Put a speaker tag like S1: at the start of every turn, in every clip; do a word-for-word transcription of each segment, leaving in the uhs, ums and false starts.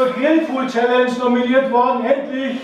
S1: zur Grillpool Challenge nominiert worden, endlich!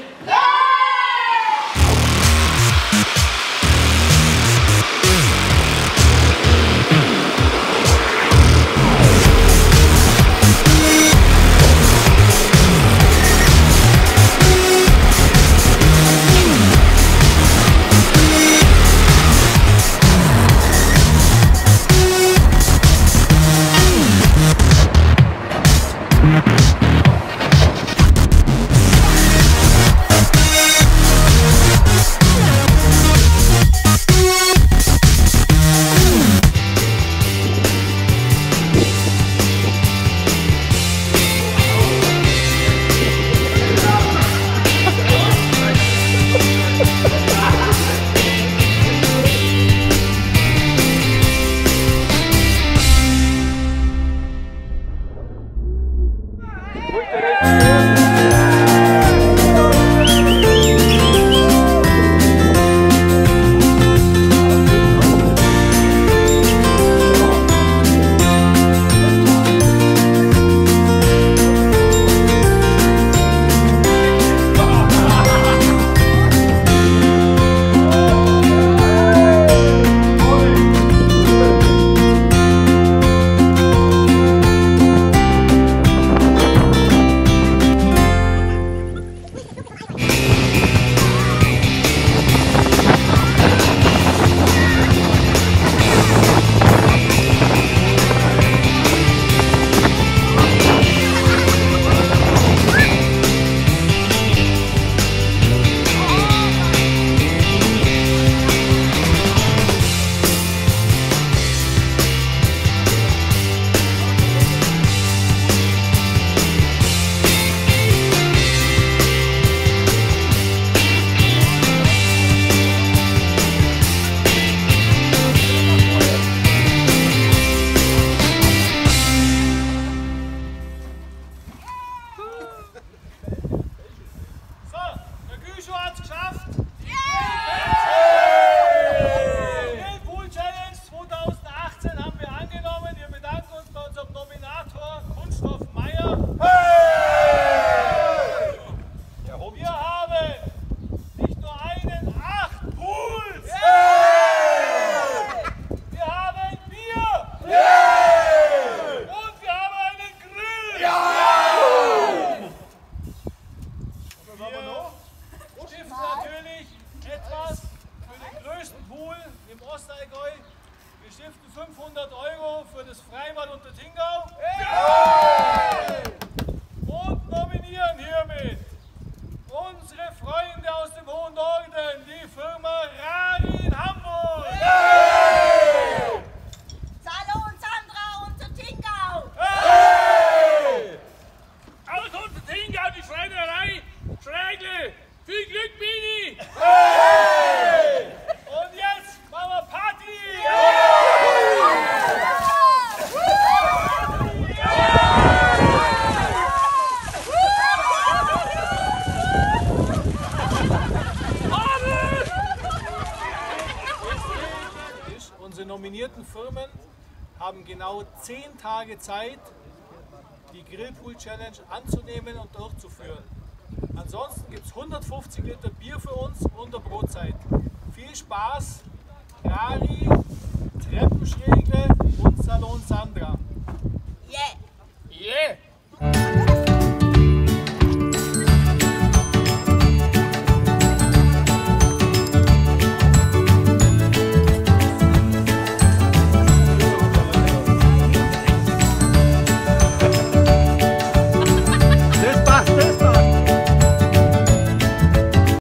S2: Wir stiften fünfhundert Euro für das Freibad Untertingau und nominieren hiermit unsere Freunde aus dem hohen Norden, die Firma Rari in Hamburg.
S3: Salo und Sandra Untertingau.
S2: Aus Untertingau, die Schreinerei Schrägle. Viel Glück, Bini. Und jetzt machen wir Party! Unsere nominierten Firmen haben genau zehn Tage Zeit, die Grillpool Challenge anzunehmen und durchzuführen. Ansonsten gibt es hundertfünfzig Liter Bier für uns und eine Brotzeit. Viel Spaß, Rari, Treppenschrägle und Salon Sandra.
S3: Yeah!
S2: Yeah!